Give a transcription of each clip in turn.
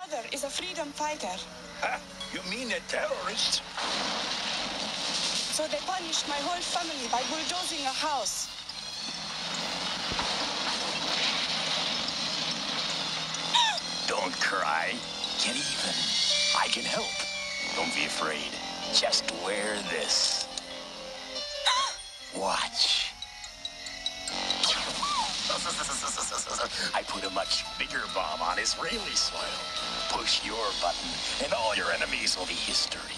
Brother is a freedom fighter. Huh? You mean a terrorist? So they punished my whole family by bulldozing a house. Don't cry. Get even. I can help. Don't be afraid. Just wear this. Watch. I put a much bigger bomb on Israeli soil. Push your button, and all your enemies will be history.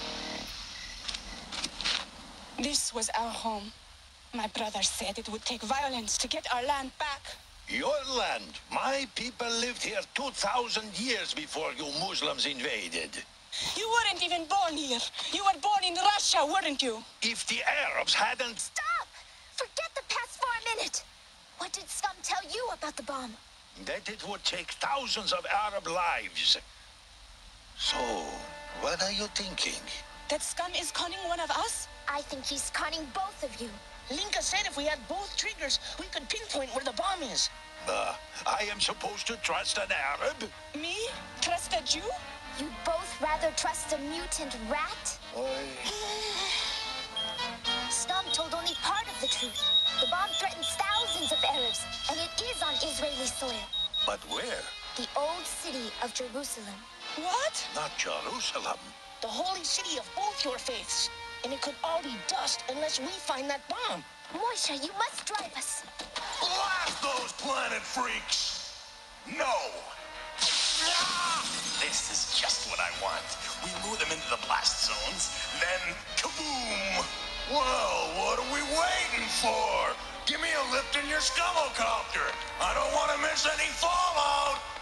This was our home. My brother said it would take violence to get our land back. Your land. My people lived here 2,000 years before you Muslims invaded. You weren't even born here. You were born in Russia, weren't you? If the Arabs hadn't... Stop! Forget the past for a minute. What did Scum tell you about the bomb? That it would take thousands of Arab lives. So, what are you thinking? That Scum is conning one of us? I think he's conning both of you. Linka said if we had both triggers, we could pinpoint where the bomb is. I am supposed to trust an Arab? Me? Trust a Jew? You'd both rather trust a mutant rat? Scum told only part of the truth. The bomb threatens thousands of Arabs, and it is on Israeli soil. But where? The old city of Jerusalem. What? Not Jerusalem. The holy city of both your faiths. And it could all be dust unless we find that bomb. Moisha, you must drive us. Blast those planet freaks! No! This is just what I want. We move them into the blast zones, then kaboom! Well, what are we waiting for? Give me a lift in your Scumocopter. I don't want to miss any fallout.